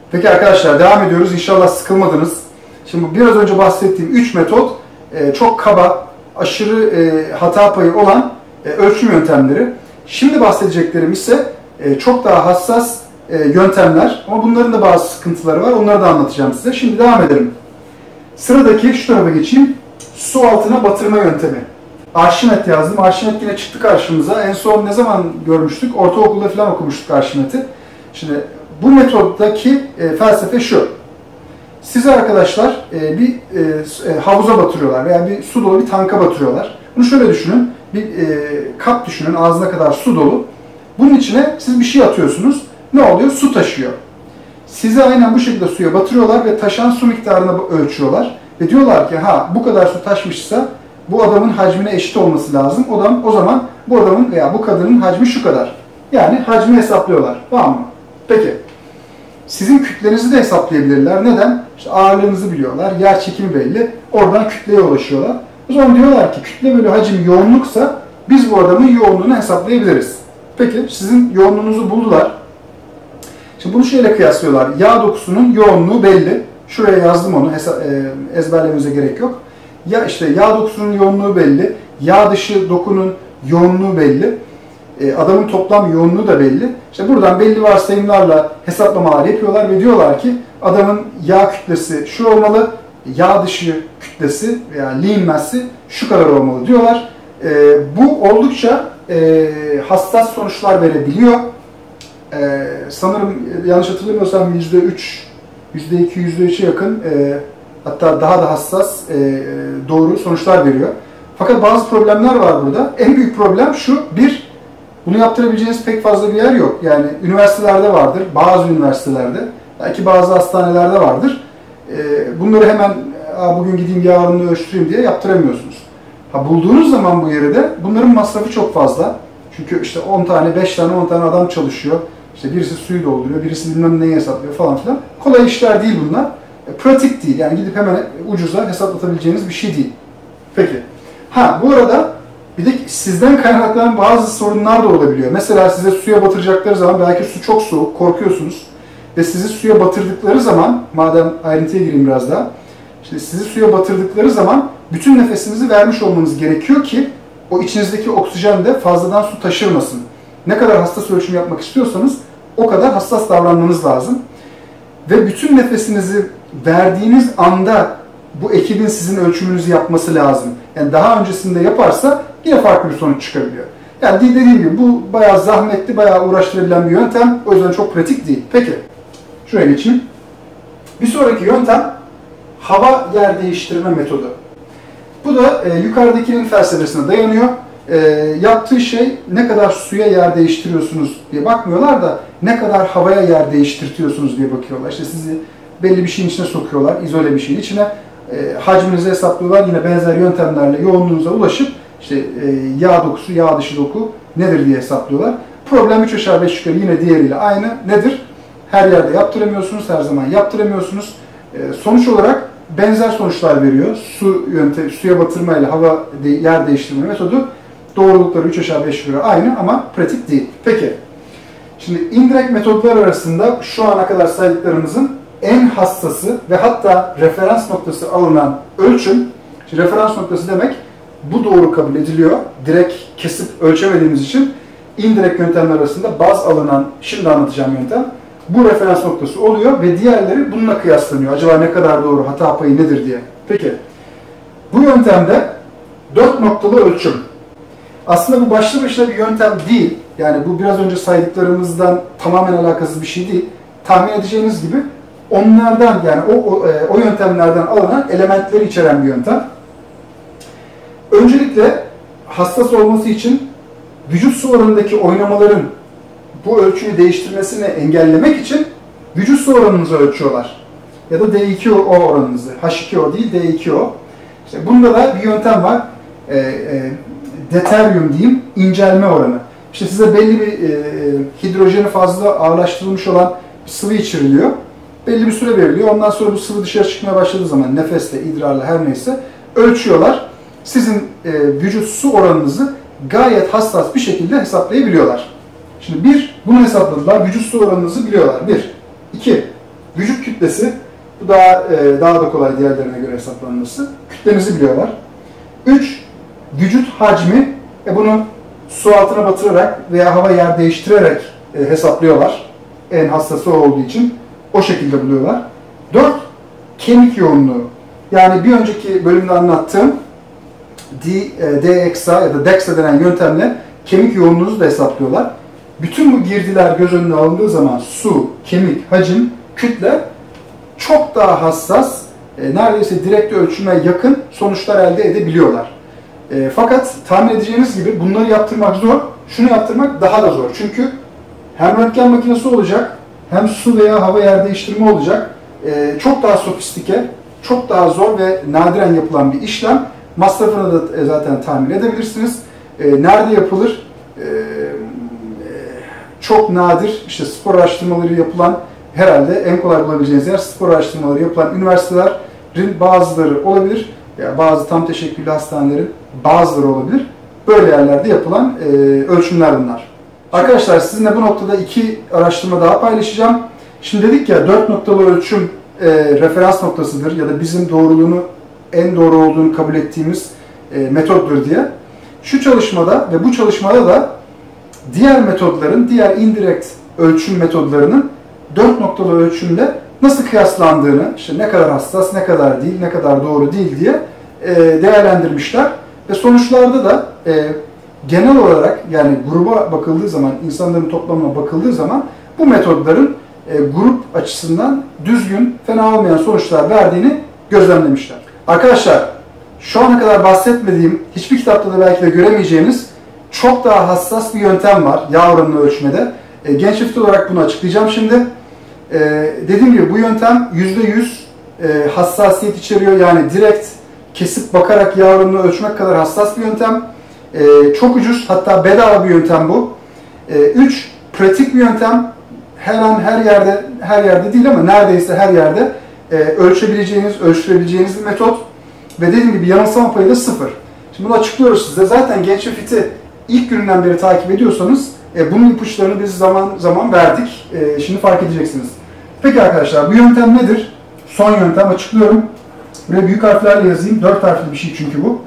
Peki arkadaşlar devam ediyoruz. İnşallah sıkılmadınız. Şimdi biraz önce bahsettiğim 3 metot çok kaba, aşırı hata payı olan ölçüm yöntemleri. Şimdi bahsedeceklerim ise çok daha hassas yöntemler ama bunların da bazı sıkıntıları var. Onları da anlatacağım size. Şimdi devam edelim. Sıradaki şu tarafa geçeyim. Su altına batırma yöntemi. Arşimet yazdım. Arşimet yine çıktı karşımıza. En son ne zaman görmüştük? Ortaokulda falan okumuştuk Arşimet'i. Şimdi bu metottaki felsefe şu. Size arkadaşlar bir havuza batırıyorlar veya bir su dolu bir tanka batırıyorlar. Bunu şöyle düşünün. Bir kap düşünün, ağzına kadar su dolu. Bunun içine siz bir şey atıyorsunuz. Ne oluyor? Su taşıyor. Sizi aynen bu şekilde suya batırıyorlar ve taşan su miktarını ölçüyorlar. Ve diyorlar ki ha bu kadar su taşmışsa bu adamın hacmine eşit olması lazım. O zaman bu adamın veya bu kadının hacmi şu kadar. Yani hacmi hesaplıyorlar. Tamam mı? Peki. Sizin kütlenizi de hesaplayabilirler. Neden? İşte ağırlığınızı biliyorlar. Yer çekimi belli. Oradan kütleye ulaşıyorlar. O zaman diyorlar ki kütle bölü hacim yoğunluksa biz bu adamın yoğunluğunu hesaplayabiliriz. Peki sizin yoğunluğunuzu buldular. Şimdi bunu şöyle kıyaslıyorlar. Yağ dokusunun yoğunluğu belli. Şuraya yazdım onu. Ezberlememize gerek yok. Ya işte yağ dokusunun yoğunluğu belli. Yağ dışı dokunun yoğunluğu belli. Adamın toplam yoğunluğu da belli. İşte buradan belli varsayımlarla hesaplamalar yapıyorlar ve diyorlar ki adamın yağ kütlesi şu olmalı, yağ dışı kütlesi veya lean mass'i şu kadar olmalı diyorlar. Bu oldukça hassas sonuçlar verebiliyor. Sanırım yanlış hatırlamıyorsam %3, %2, %3'e yakın hatta daha da hassas doğru sonuçlar veriyor. Fakat bazı problemler var burada. En büyük problem şu, bunu yaptırabileceğiniz pek fazla bir yer yok. Yani üniversitelerde vardır, bazı üniversitelerde, belki bazı hastanelerde vardır. Bunları hemen bugün gideyim yarın ölçtüreyim diye yaptıramıyorsunuz. Bulduğunuz zaman bu yeri de bunların masrafı çok fazla. Çünkü işte 10 tane, 5 tane, 10 tane adam çalışıyor. İşte birisi suyu dolduruyor, birisi bilmem neyi hesaplıyor falan filan. Kolay işler değil bunlar. Pratik değil. Yani gidip hemen ucuza hesaplatabileceğiniz bir şey değil. Peki. Bu arada bir de sizden kaynaklanan bazı sorunlar da olabiliyor. Mesela size suya batıracakları zaman belki su çok soğuk, korkuyorsunuz. Ve sizi suya batırdıkları zaman, madem ayrıntıya gireyim biraz daha. İşte sizi suya batırdıkları zaman bütün nefesinizi vermiş olmanız gerekiyor ki o içinizdeki oksijen de fazladan su taşırmasın. Ne kadar hassas ölçüm yapmak istiyorsanız o kadar hassas davranmanız lazım. Ve bütün nefesinizi verdiğiniz anda bu ekibin sizin ölçümünüzü yapması lazım. Yani daha öncesinde yaparsa yine farklı bir sonuç çıkabiliyor. Yani dediğim gibi bu bayağı zahmetli, bayağı uğraştırabilen bir yöntem. O yüzden çok pratik değil. Peki, şuraya geçeyim. Bir sonraki yöntem hava yer değiştirme metodu. Bu da yukarıdakinin felsefesine dayanıyor. Yaptığı şey ne kadar suya yer değiştiriyorsunuz diye bakmıyorlar da ne kadar havaya yer değiştirtiyorsunuz diye bakıyorlar. İşte sizi belli bir şeyin içine sokuyorlar, izole bir şeyin içine. Hacminizi hesaplıyorlar. Yine benzer yöntemlerle yoğunluğunuza ulaşıp işte yağ dokusu, yağ dışı doku nedir diye hesaplıyorlar. Problem 3 aşağı 5 yukarı yine diğeriyle aynı. Nedir? Her yerde yaptıramıyorsunuz, her zaman yaptıramıyorsunuz. Sonuç olarak benzer sonuçlar veriyor. Suya batırma ile yer değiştirme metodu doğrulukları 3 aşağı 5 yukarı aynı ama pratik değil. Peki, şimdi indirekt metodlar arasında şu ana kadar saydıklarımızın en hassası ve hatta referans noktası alınan ölçüm, şimdi referans noktası demek bu doğru kabul ediliyor. Direkt kesip ölçemediğimiz için indirekt yöntemler arasında baz alınan, şimdi anlatacağım yöntem, bu referans noktası oluyor ve diğerleri bununla kıyaslanıyor. Acaba ne kadar doğru, hata payı nedir diye. Peki, bu yöntemde 4 noktalı ölçüm. Aslında bu başlı başına bir yöntem değil. Yani bu biraz önce saydıklarımızdan tamamen alakasız bir şey değil. Tahmin edeceğiniz gibi onlardan yani o yöntemlerden alınan elementleri içeren bir yöntem. Öncelikle hassas olması için vücut su oranındaki oynamaların bu ölçüyü değiştirmesini engellemek için vücut su oranınızı ölçüyorlar. Ya da D2O oranınızı. H2O değil D2O. İşte bunda da bir yöntem var. Deuterium diyeyim, incelme oranı. İşte size belli bir hidrojeni fazla ağırlaştırılmış olan bir sıvı içiriliyor. Belli bir süre veriliyor. Ondan sonra bu sıvı dışarı çıkmaya başladığı zaman nefesle, idrarla her neyse ölçüyorlar. Sizin vücut su oranınızı gayet hassas bir şekilde hesaplayabiliyorlar. Şimdi bunu hesapladılar. Vücut su oranınızı biliyorlar. 1. 2. Vücut kütlesi, bu daha da kolay diğerlerine göre hesaplanması. Kütlenizi biliyorlar. 3. Vücut hacmi, bunu su altına batırarak veya hava yer değiştirerek hesaplıyorlar. En hassası olduğu için o şekilde buluyorlar. 4. Kemik yoğunluğu. Yani bir önceki bölümde anlattığım DXA ya da DEXA denen yöntemle kemik yoğunluğunuzu da hesaplıyorlar. Bütün bu girdiler göz önüne alındığı zaman su, kemik, hacim, kütle çok daha hassas, neredeyse direkt ölçüme yakın sonuçlar elde edebiliyorlar. Fakat tahmin edeceğiniz gibi bunları yaptırmak zor, şunu yaptırmak daha da zor. Çünkü hem röntgen makinesi olacak, hem su veya hava yer değiştirme olacak. Çok daha sofistike, çok daha zor ve nadiren yapılan bir işlem. Masrafını da zaten tahmin edebilirsiniz. Nerede yapılır? Çok nadir, işte spor araştırmaları yapılan, herhalde en kolay bulabileceğiniz yer spor araştırmaları yapılan üniversitelerin bazıları olabilir. Ya bazı tam teşekküllü hastanelerin bazıları olabilir. Böyle yerlerde yapılan ölçümler bunlar. Arkadaşlar sizinle bu noktada 2 araştırma daha paylaşacağım. Şimdi dedik ya 4 noktalı ölçüm referans noktasıdır ya da bizim doğruluğunu en doğru olduğunu kabul ettiğimiz metottur diye. Şu çalışmada ve bu çalışmada da diğer metodların, diğer indirekt ölçüm metodlarının 4 noktalı ölçümle nasıl kıyaslandığını, işte ne kadar hassas, ne kadar değil, ne kadar doğru değil diye değerlendirmişler. Ve sonuçlarda da genel olarak, yani gruba bakıldığı zaman, insanların toplamına bakıldığı zaman bu metodların grup açısından düzgün, fena olmayan sonuçlar verdiğini gözlemlemişler. Arkadaşlar, şu ana kadar bahsetmediğim, hiçbir kitapta da belki de göremeyeceğiniz çok daha hassas bir yöntem var yağ oranını ölçmede. Gençlift olarak bunu açıklayacağım şimdi. Dediğim gibi bu yöntem %100 hassasiyet içeriyor. Yani direkt kesip bakarak yağ oranını ölçmek kadar hassas bir yöntem. Çok ucuz, hatta bedava bir yöntem bu. 3. Pratik bir yöntem. Her an, her yerde değil ama neredeyse her yerde ölçebileceğiniz, ölçtürebileceğiniz bir metot. Ve dediğim gibi yanılsama payı da 0. Şimdi bunu açıklıyoruz size. Zaten Gençlift'i ilk gününden beri takip ediyorsanız bunun ipuçlarını biz zaman zaman verdik. Şimdi fark edeceksiniz. Peki arkadaşlar, bu yöntem nedir? Son yöntem, açıklıyorum. Buraya büyük harflerle yazayım. 4 harfli bir şey çünkü bu.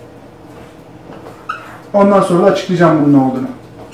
Ondan sonra da açıklayacağım bunun ne olduğunu.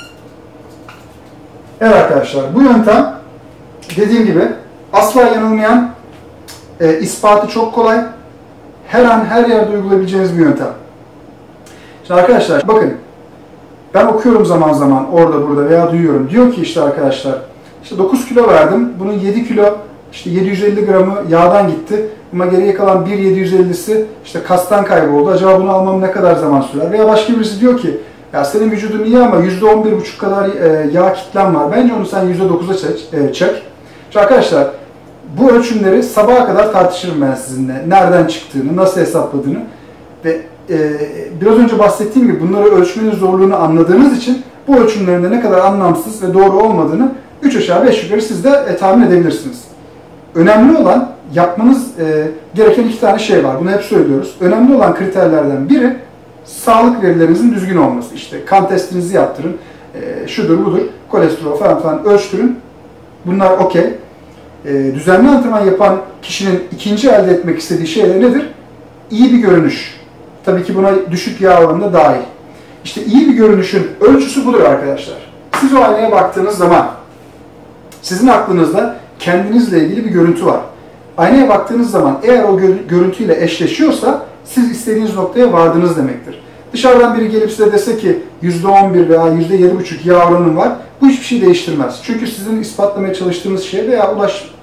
Evet arkadaşlar, bu yöntem dediğim gibi asla yanılmayan, ispatı çok kolay, her an her yerde uygulayabileceğiniz bir yöntem. Şimdi arkadaşlar bakın, ben okuyorum zaman zaman orada burada veya duyuyorum. Diyor ki işte arkadaşlar, işte 9 kilo verdim, bunun 7 kilo, işte 750 gramı yağdan gitti. Ama geriye kalan 1.750'si işte kastan kayboldu. Acaba bunu almam ne kadar zaman sürer? Veya başka birisi diyor ki, ya senin vücudun iyi ama %11,5 kadar yağ kitlen var. Bence onu sen %9'a çek. Şimdi arkadaşlar, bu ölçümleri sabaha kadar tartışırım ben sizinle. Nereden çıktığını, nasıl hesapladığını ve biraz önce bahsettiğim gibi bunları ölçmenin zorluğunu anladığınız için bu ölçümlerin de ne kadar anlamsız ve doğru olmadığını 3 aşağı 5 yukarı siz de tahmin edebilirsiniz. Önemli olan, yapmanız gereken 2 tane şey var. Bunu hep söylüyoruz. Önemli olan kriterlerden biri sağlık verilerinizin düzgün olması. İşte kan testinizi yaptırın, şudur budur, kolesterol falan ölçtürün. Bunlar okey. Düzenli antrenman yapan kişinin ikinci elde etmek istediği şey nedir? İyi bir görünüş. Tabii ki buna düşük yağ oranı da dahil. İşte iyi bir görünüşün ölçüsü budur arkadaşlar. Siz o aynaya baktığınız zaman sizin aklınızda kendinizle ilgili bir görüntü var. Aynaya baktığınız zaman eğer o görüntüyle eşleşiyorsa siz istediğiniz noktaya vardınız demektir. Dışarıdan biri gelip size dese ki %11 veya %7,5 yağ oranım var, bu hiçbir şey değiştirmez. Çünkü sizin ispatlamaya çalıştığınız şey veya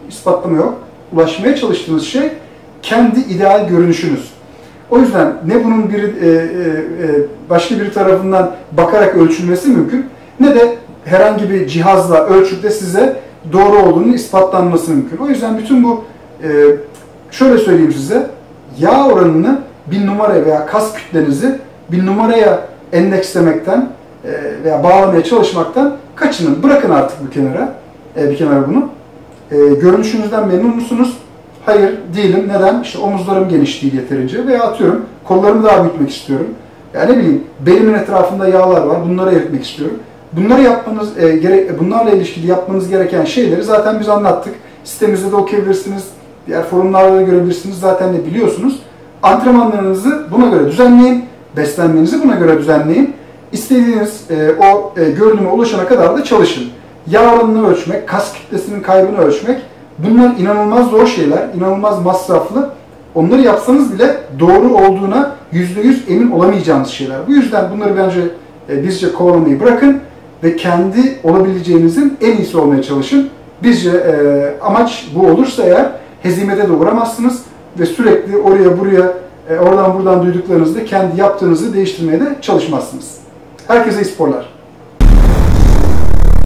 ulaşmaya çalıştığınız şey kendi ideal görünüşünüz. O yüzden ne bunun başka biri tarafından bakarak ölçülmesi mümkün, ne de herhangi bir cihazla ölçüp de size doğru olduğunu ispatlanması mümkün. O yüzden bütün bu, şöyle söyleyeyim size, yağ oranını bir numaraya veya kas kütlenizi bir numaraya endekslemekten veya bağlamaya çalışmaktan kaçının. Bırakın artık bir kenara bunu. Görünüşünüzden memnun musunuz? Hayır, değilim. Neden? İşte omuzlarım geniş değil yeterince veya atıyorum kollarımı daha büyütmek istiyorum. Yani ne bileyim, belimin etrafında yağlar var, bunları eritmek istiyorum. Bunları yapmanız bunlarla ilişkili yapmanız gereken şeyleri zaten biz anlattık. Sitemizde de okuyabilirsiniz. Diğer forumlarda da görebilirsiniz. Zaten de biliyorsunuz. Antrenmanlarınızı buna göre düzenleyin. Beslenmenizi buna göre düzenleyin. İstediğiniz o görünüme ulaşana kadar da çalışın. Yağ oranını ölçmek, kas kütlesinin kaybını ölçmek, bunlar inanılmaz zor şeyler, inanılmaz masraflı. Onları yapsanız bile doğru olduğuna %100 emin olamayacağınız şeyler. Bu yüzden bunları bence bizce kovalamayı bırakın ve kendi olabileceğinizin en iyisi olmaya çalışın. Bizce amaç bu olursa eğer hezimete de uğramazsınız ve sürekli oraya buraya, oradan buradan duyduklarınızda kendi yaptığınızı değiştirmeye de çalışmazsınız. Herkese iyi sporlar.